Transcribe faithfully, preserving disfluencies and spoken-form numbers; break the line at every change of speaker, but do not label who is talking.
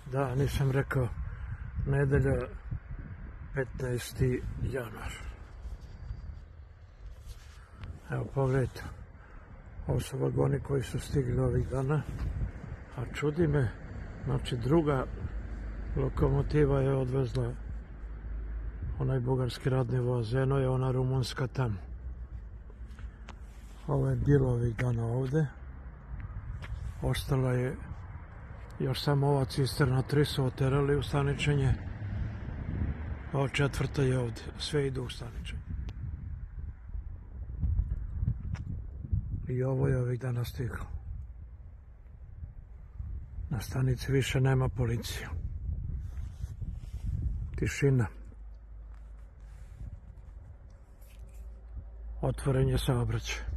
Da, nisam rekao, nedelja petnaesti januar. Evo, pogledajte, ovo su vagoni koji su stigli ovih dana, a čudi me, znači druga lokomotiva je odvezla onaj bugarski radni voz, eno je ona rumunska tamo. Ovo je bilo ovih dana ovde, ostala je još samo ova cisterna, tri su oterali u staničenje, a četvrta je ovde, sve idu u staničenje. I ovo je ovih dana stiglo. Na stanici više nema policije. Tišina. Otvoren je saobraćaj.